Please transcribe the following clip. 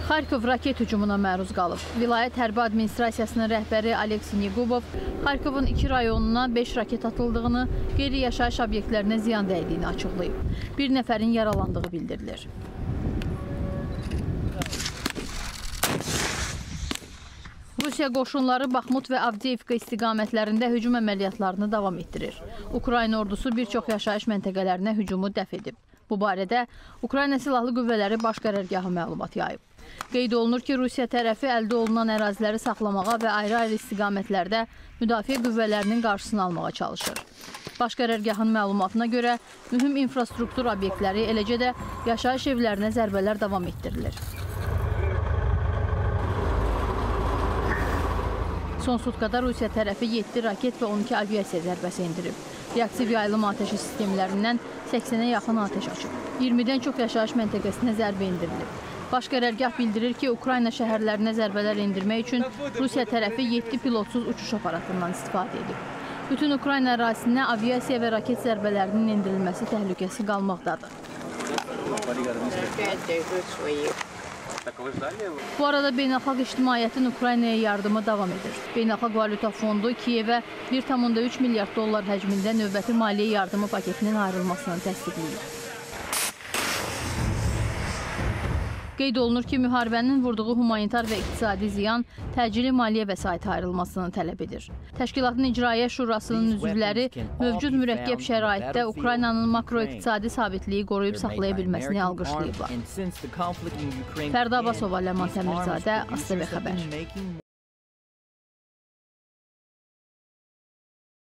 Xarkov raket hücumuna məruz qalıb. Vilayət Hərbi Administrasiyasının rəhbəri Aleksey Negubov Xarkovun 2 rayonuna 5 raket atıldığını, qeyri-yaşayış obyektlərinə ziyan dəydiyini açıqlayıb. Bir nəfərin yaralandığı bildirilir. Rusiya qoşunları Baxmut və Avdiyevka istiqamətlərində hücum əməliyyatlarını davam etdirir. Ukrayna ordusu bir çox yaşayış məntəqələrinə hücumu dəf edib. Bu barədə Ukrayna Silahlı Qüvvələri Baş Qərargahı məlumat yayıb. Qeyd olunur ki, Rusiya tərəfi əldə olunan əraziləri saxlamağa və ayrı-ayrı istiqamətlərdə müdafiə qüvvələrinin qarşısını almağa çalışır. Baş Qərargahın məlumatına görə mühüm infrastruktur obyektləri, eləcə də yaşayış evlərinə zərbələr davam etdirilir. Son sutkada Rusiya tərəfi 7 raket və 12 aviasiya zərbəsi endirib. Reaktiv yayılım atəşi sistemlərindən 80-ə yaxın atəş açıb. 20-dən çox yaşayış məntəqəsinə zərbə indirilib. Baş qərargah bildirir ki, Ukrayna şəhərlərinə zərbələr endirmək üçün Rusiya tərəfi 7 pilotsuz uçuş aparatından istifadə edib. Bütün Ukrayna ərazisinə aviasiya və raket zərbələrinin endirilməsi təhlükəsi qalmaqdadır. Bu arada beynəlxalq ictimaiyyətin Ukraynaya yardımı davam edir. Beynəlxalq Valyuta Fondu Kiyevə 1,3 milyard dollar həcmində növbəti maliyyə yardımı paketinin ayrılmasını təsdiqləyib. Qeyd olunur ki, müharibənin vurduğu humanitar və iqtisadi ziyan təcili maliyyə vəsaiti ayrılmasını tələb edir. Təşkilatın İcraiyyə Şurasının üzvləri mövcud mürəkkəb şəraitdə Ukraynanın makroiqtisadi sabitliyi qoruyub saxlaya bilməsini alqışlayıblar. Fərda Abbasova, Ləman Təmirzadə, ASTV Xəbər.